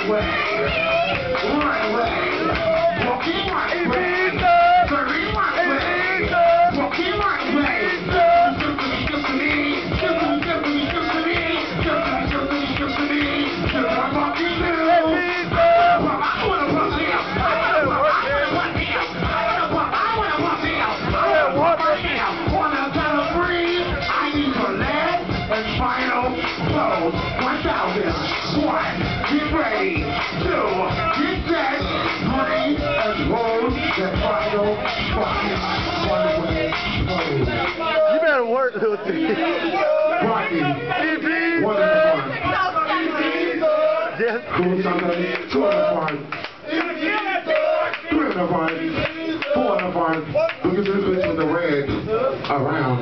Final close 1,000. 1, get ready. 2, get set. 3, and hold the final fucking one-way close. You better work, little thing. Rodney, one of the fun. Yes. Cool something. 2 of the fun. 3 of the fun. 4 of the fun. Look at this bitch with the red around.